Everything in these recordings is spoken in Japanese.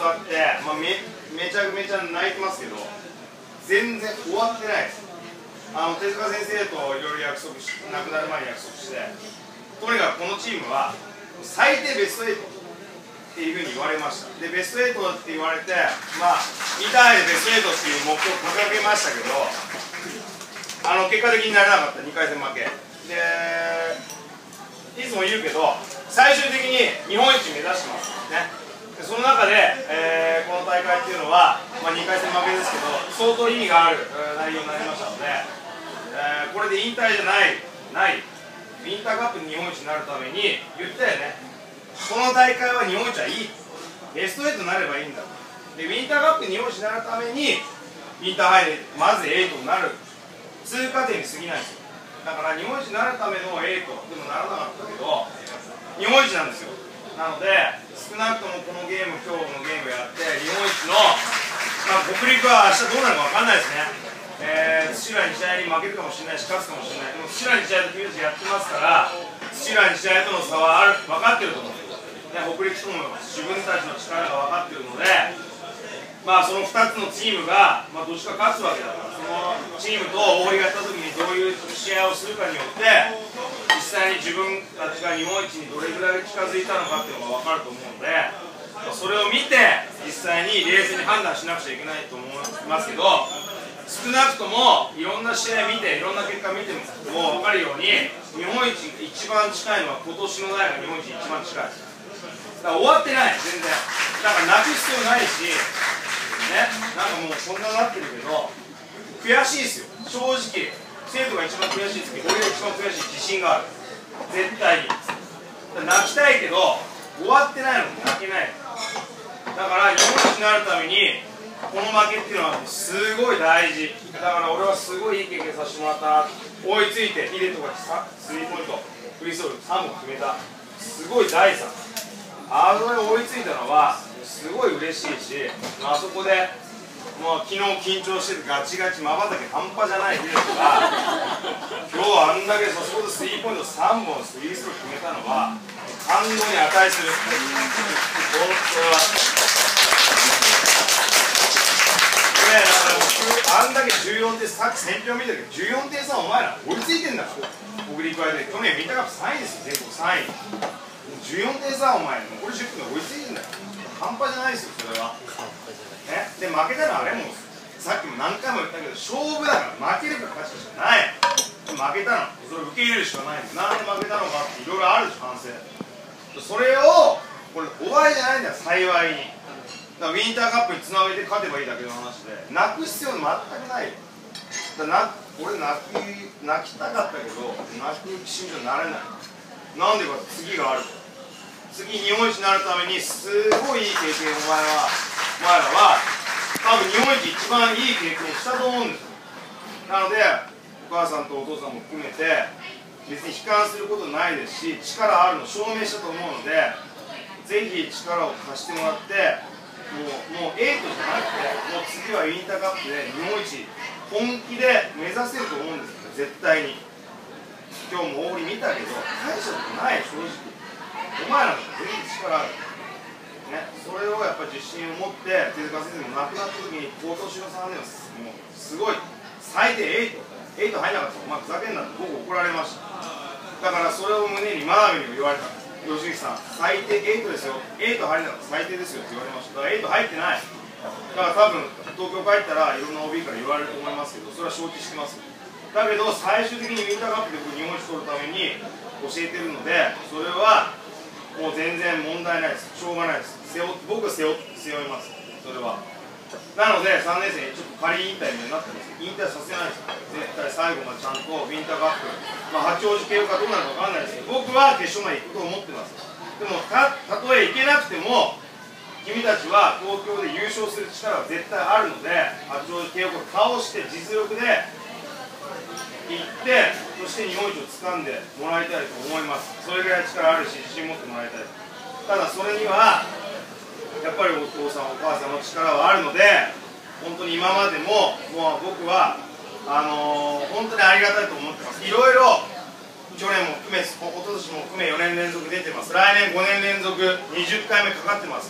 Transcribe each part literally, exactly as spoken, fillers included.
あって、まあ、めめちゃめちゃ泣いてますけど、全然終わってないです。あの手塚先生といろいろ約束し、亡くなる前に約束して、とにかくこのチームは最低ベストエイトっていうふうに言われました。でベストエイトって言われて、まあインターハイでベストエイトっていう目標を掲げましたけど、あの結果的にならなかったにかい戦負けで、いつも言うけど最終的に日本一目指してますね。でその中で、えー、この大会っていうのは、まあ、にかい戦負けですけど相当意味がある、えー、内容になりましたので、えー、これで引退じゃないないウィンターカップに日本一になるために言ったよね。この大会は日本一はいい、ベストエイトになればいいんだ。でウィンターカップに日本一になるためにインターハイでまずエイトになる通過点に過ぎないんですよ。だから日本一になるためのエイトでもならなかったけど日本一なんですよ。なので少なくともこのゲーム今日のゲームやって日本一の、まあ、北陸は明日どうなるか分かんないですね。えー、土浦日大に負けるかもしれないし勝つかもしれない。でも土浦日大と君たちやってますから土浦日大との差はある分かってると思うんですよ、ね、北陸とも自分たちの力が分かってるので、まあそのふたつのチームが、まあ、どっちか勝つわけだから、そのチームと大堀がやった時にどういう試合をするかによって実際に自分たちが日本一にどれぐらい近づいたのかっていうのが分かると思うので、それを見て実際に冷静に判断しなくちゃいけないと思いますけど、少なくともいろんな試合見ていろんな結果見ても分かるように日本一一番近いのは今年の代が日本一一番近い。だから終わってない全然。だから泣く必要ないしね、なんかもうそんななってるけど悔しいですよ正直。生徒が一番悔しいですけど俺が一番悔しい自信がある絶対に。泣きたいけど終わってないのに泣けない。だから日本一になるためにこの負けっていうのはすごい大事だから俺はすごいいい経験させてもらったな。追いついてヒデとかスリーポイントフリースローさんぼん決めたすごい大差。あの追いついたのはすごい嬉しいし、あそこでもう昨日緊張しててガチガチまばたき半端じゃないヒデとか今日はあんだけそこでスリーポイントさんぼんスリースロー決めたのは感動に値する。本当はあんだけじゅうよんてんさっき選挙見たけどじゅうよんてんさお前ら追いついてんだから北陸はで去年ウィンターカップさんいですよ全国さんいじゅうよんてんさお前残りじゅっぷんで追いついてんだよ。半端じゃないですよそれは、ね、で負けたのはあれもさっきも何回も言ったけど勝負だから負けるか勝ちかしかない。負けたのそれを受け入れるしかないんです。なんで負けたのかっていろいろあるでしょ反省。それをこれ終わりじゃないんだよ幸いに。だからウィンターカップにつなげて勝てばいいだけの話で泣く必要全くないよ。だな俺泣き泣きたかったけど泣く心情になれない。なんでか次があるから。次日本一になるためにすごいいい経験をお前はお前らは多分日本一一番いい経験したと思うんですよ。なのでお母さんとお父さんも含めて別に悲観することないですし力あるの証明したと思うのでぜひ力を貸してもらってもう、もうエイトじゃなくてもう次はウィンターカップで日本一本気で目指せると思うんですよね絶対に。今日も大振り見たけど大したことない正直。お前らも全然力ある、ね、それをやっぱり自信を持って手塚先生も亡くなった時に今年のさんねんはもうすごい最低エイトエイト入んなかったらお前ふざけんなって僕怒られました。だからそれを胸に真鍋にも言われた。吉木さん最低エイトですよエイト入れなかったら最低ですよって言われました。だからエイト入ってない。だから多分東京帰ったらいろんな オービー から言われると思いますけどそれは承知してます。だけど最終的にウィンターカップで日本一取るために教えてるのでそれはもう全然問題ないです。しょうがないです。背負僕は背負背負いますそれは。なのでさんねん生にちょっと仮引退になってます。引退させないです。絶対最後までちゃんとウィンターカップ、まあ、八王子系かどうなるか分かんないですけど僕は決勝まで行くと思ってます。でもたたとえ行けなくても君たちは東京で優勝する力は絶対あるので八王子系を倒して実力で行ってそして日本一を掴んでもらいたいと思います。それぐらい力あるし自信持ってもらいたい。ただそれにはやっぱりお父さんお母さんの力はあるので本当に今までももう僕はあのー、本当にありがたいと思ってます。いろいろ去年も含め一昨年も含めよねん連続出てます。来年ごねん連続にじゅっかいめかかってます。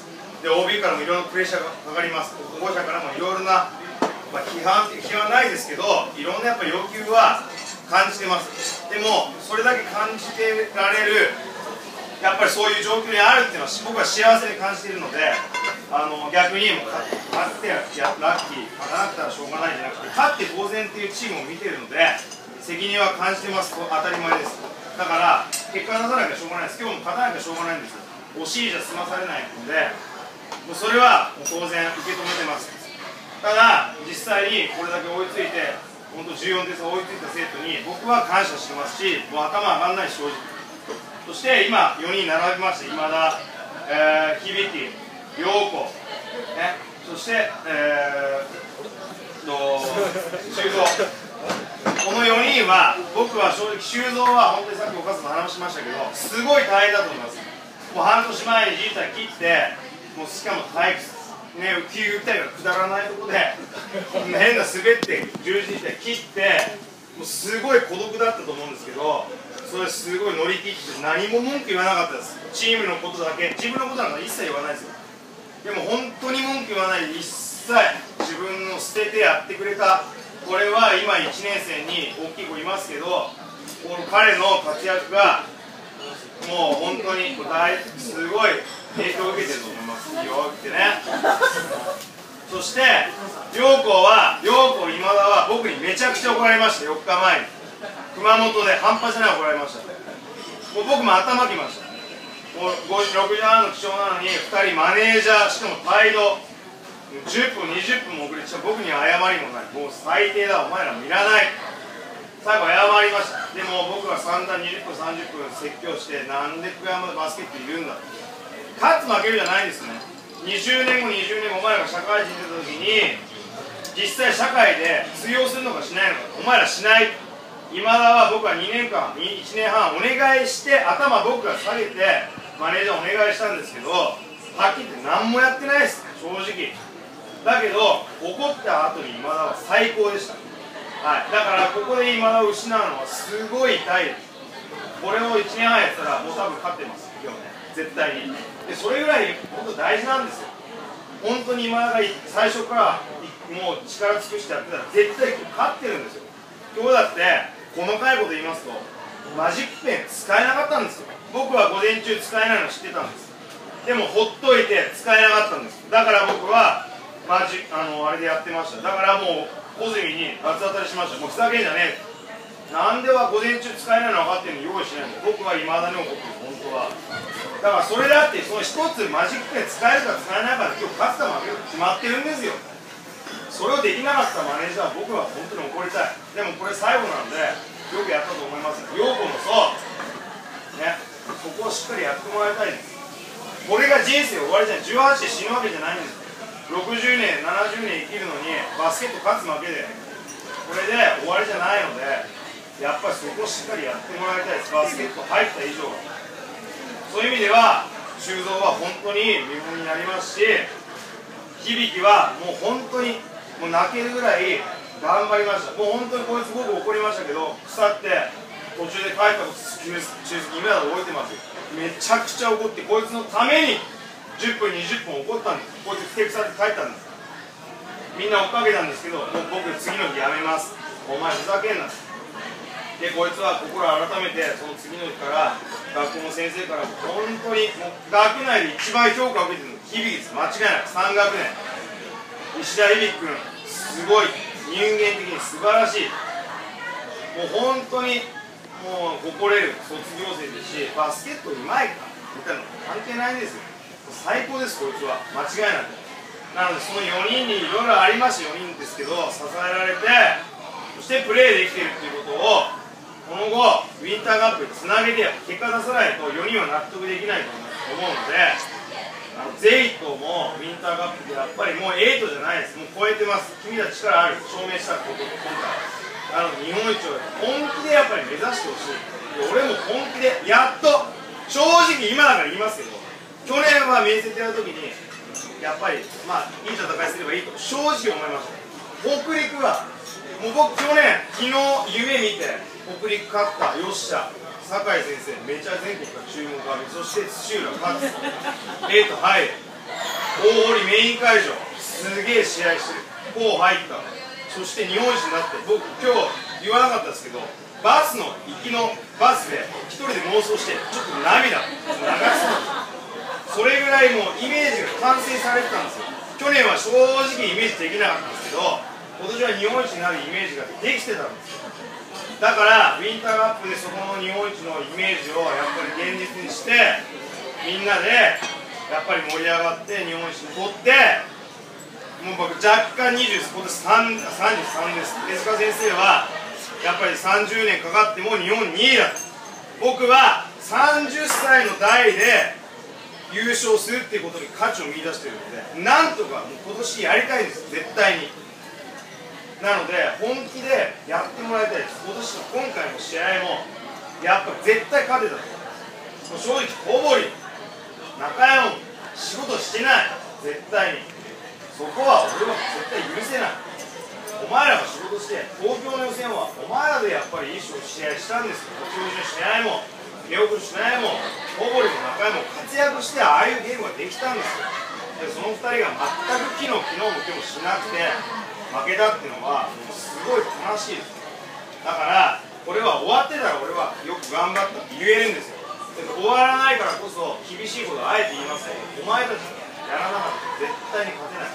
で オービー からもいろいろプレッシャーがかかります。保護者からもいろいろな、まあ、批判って批判はないですけど、いろんなやっぱ要求は感じてます。でもそれだけ感じてられるやっぱりそういう状況にあるっていうのは僕は幸せに感じているので、あの逆にもう勝ってやラッキー、勝たなくたらしょうがないじゃなくて、勝って当然っていうチームを見ているので責任は感じてますと当たり前です。だから結果出さなきゃしょうがないです。今日も勝たなきゃしょうがないんですよ。惜しいじゃ済まされないので、もうそれはもう当然受け止めてます。ただ実際にこれだけ追いついて本当じゅうよんてん差追いついた生徒に僕は感謝してますし、もう頭上がんない正直。そして今よにん並びまして、今田、えー、響、陽子、ね、そして、えー、と修造、このよにんは僕は正直修造は本当にさっきお母さんと話しましたけどすごい大変だと思います。もう半年前にじいちゃん切って、もうしかも体育ね、急打ったりがくだらないところで変な滑って十字で切ってもうすごい孤独だったと思うんですけど、それすごい乗り切って何も文句言わなかったです。チームのことだけ、自分のことなんか一切言わないですよ。でも本当に文句言わないで一切自分の捨ててやってくれた。これは今いちねん生に大きい子いますけど、この彼の活躍がもう本当に大すごい影響を受けてると思います。よくてね。そして陽子は陽子今田は僕にめちゃくちゃ怒られました。よっかまえに熊本で半端じゃない怒られました。もう僕も頭きました。もうろくじはんの起床なのにふたりマネージャー、しかも態度じゅっぷんにじゅっぷんも遅れて僕には謝りもない。もう最低だ、お前らもいらない。最後謝りました。でも僕は散々にじゅっぷんさんじゅっぷん説教して、なんで福山バスケットいるんだと。勝つ負けるじゃないんですよね。にじゅうねんごにじゅうねんごお前らが社会人出た時に実際社会で通用するのかしないのか、お前らしない。今田は僕はにねんかんいちねんはんお願いして頭僕が下げてマネージャーお願いしたんですけど、はっきり言って何もやってないです、正直。だけど怒った後に今田は最高でした。はい、だからここで今田を失うのはすごい痛いです。これをいちねんはんやったらもう多分勝ってます、今日ね、絶対に。でそれぐらい本当大事なんですよ。本当に今田が最初からもう力尽くしてやってたら絶対勝ってるんですよ。今日だって細かいこと言いますとマジックペン使えなかったんですよ。僕は午前中使えないの知ってたんです。でもほっといて使えなかったんです。だから僕はマジあのあれでやってました。だからもう小泉に八つ当たりしました。もうふざけんじゃねえ。なんでは午前中使えないの分かってるのに用意しないの。僕は今田に怒ってる、本当は。だからそれだってその一つマジックペン使えるか使えないかで今日勝つか負けるか決まってるんですよ。それをできなかったマネージャーは僕は本当に怒りたい。でもこれ最後なんでよくやったと思います。陽子もそうね、ここをしっかりやってもらいたいんです。これが人生終わりじゃない。じゅうはちで死ぬわけじゃないんです。ろくじゅうねんななじゅうねん生きるのにバスケット勝つ負けでこれで終わりじゃないので、やっぱりそこをしっかりやってもらいたいです。バスケット入った以上は。そういう意味では修造は本当に見本になりますし、響はもう本当にもう泣けるぐらい頑張りました。もう本当にこいつ僕怒りましたけど、腐って途中で帰ったこと中継今だと覚えてますよ。めちゃくちゃ怒ってこいつのためにじゅっぷんにじゅっぷん怒ったんです。こいつふてくされて帰ったんです。みんな追っかけたんですけど、もう僕次の日やめます、お前ふざけんなで、こいつは心改めてその次の日から学校の先生からも本当にもう学内で一番評価を受けてるの響です。間違いなくさん学年石田響君すごい人間的に素晴らしい。もう本当にもう誇れる卒業生ですし、バスケットうまいかみたいなの関係ないんですよ。最高です、こいつは間違いなく。なのでそのよにんにいろいろありましてよにんですけど支えられて、そしてプレーできているということをこの後ウィンターカップにつなげて結果出さないとよにんは納得できないと思うので、あのゼイトもウィンターカップでやっぱりもうはちじゃないです。もう超えてます。君たち力ある証明したこと今回あの日本一を本気でやっぱり目指してほしい。俺も本気でやっと正直今だから言いますけど、去年は面接やるときにやっぱりまあいい戦いすればいいと正直思いました。北陸はもう僕去年昨日夢見て北陸勝ったよっしゃ酒井先生めちゃ全国から注目を浴び、そして土浦勝つエイト入る大堀メイン会場、すげえ試合してる、こう入った、そして日本一になって、僕、今日言わなかったですけど、バスの行きのバスで一人で妄想して、ちょっと涙流すの、それぐらいもうイメージが完成されてたんですよ。去年は正直イメージできなかったんですけど、今年は日本一になるイメージができてたんですよ。だからウィンターカップでそこの日本一のイメージをやっぱり現実にして、みんなでやっぱり盛り上がって日本一に取って、もう僕若干にじゅう、今年さんじゅうさんです。手塚先生はやっぱりさんじゅうねんかかっても日本にいだと。僕はさんじゅっさいの代で優勝するっていうことに価値を見出しているので、なんとかもう今年やりたいんです、絶対に。なので本気でやってもらいたいです。今年の今回の試合もやっぱ絶対勝てたと。正直小堀、中山も仕事してない、絶対に。そこは俺は絶対許せない。お前らが仕事して、東京の予選はお前らでやっぱりいい試合したんですよ。八王子の試合も手送りしないも小堀も中山も活躍して、ああいうゲームができたんですよ。でそのふたりが全く昨日昨日も今日もしなくて負けたっていうのはもうすごい悲しいです。だからこれは終わってたら俺はよく頑張ったって言えるんですよ。で終わらないからこそ厳しいことをあえて言いますけど、お前たちやらなかったら絶対に勝てない。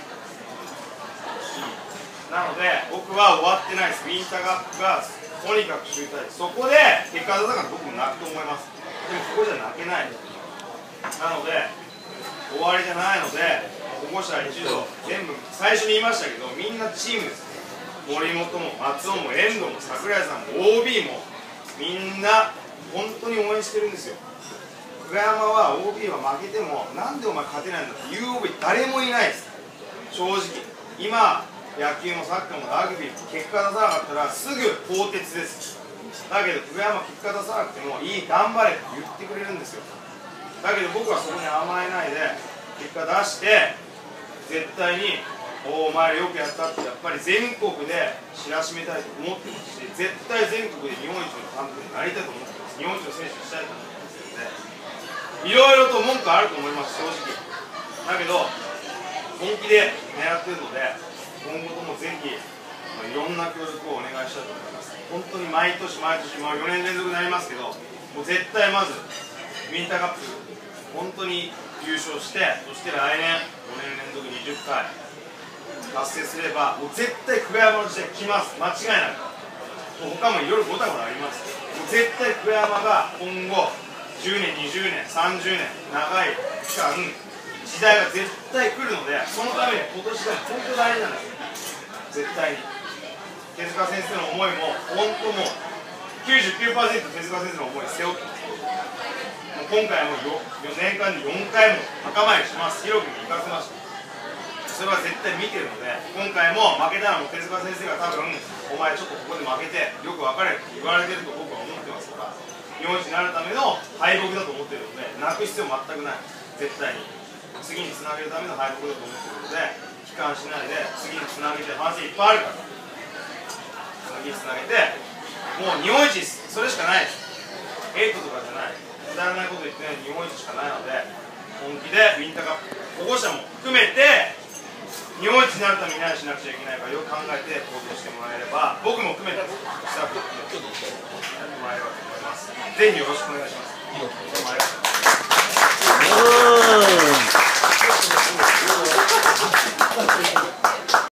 なので僕は終わってないです。ウィンターカップがとにかく集大成、そこで結果出たから僕も泣くと思います。でもここじゃ泣けない。なので終わりじゃないので、保護者一同全部最初に言いましたけど、みんなチームです。森本も松尾も遠藤も櫻井さんも オービー もみんな本当に応援してるんですよ。久我山は オービー は負けてもなんでお前勝てないんだっていう オービー 誰もいないです。正直今野球もサッカーもラグビーも結果出さなかったらすぐ更迭です。だけど久我山結果出さなくてもいい頑張れって言ってくれるんですよ。だけど僕はそこに甘えないで結果出して絶対にお前らよくやったってやっぱり全国で知らしめたいと思ってますし、絶対全国で日本一の監督になりたいと思ってます。日本一の選手にしたいと思ってますので、いろいろと文句あると思います正直。だけど本気で狙ってるので今後ともぜひいろんな協力をお願いしたいと思います。本当に毎年毎年、まあ、よねん連続になりますけど、もう絶対まずウィンターカップ本当に優勝して、そして来年よねん連続にじゅっかい達成すればもう絶対久我山の時代来ます。間違いなく。もう他もいろいろごたごたあります。もう絶対久我山が今後じゅうねんにじゅうねんさんじゅうねん長い期間時代が絶対来るので、そのために今年が本当大事なんですよ。絶対に手塚先生の思いも本当もう きゅうじゅうきゅうパーセント 手塚先生の思い背負ってます。もう今回も よねんかんでよんかいも墓参りします。広くも行かせました。それは絶対見てるので、今回も負けたのも手塚先生が多分お前ちょっとここで負けてよく分かれって言われてると僕は思ってますから、日本一になるための敗北だと思ってるので泣く必要全くない。絶対に次につなげるための敗北だと思ってるので悲観しないで、次につなげて反省いっぱいあるから次につなげて、もう日本一です。それしかないです。エイトとかじゃない、くだらないこと言ってない日本一しかないので、本気でウィンターカップ保護者も含めて日本一になるために何しなくちゃいけないかよく考えて行動してもらえれば、僕も含めてスタッフもちょっとやってもらえればと思います。ぜひよろしくお願いします。どうもありがとうございます。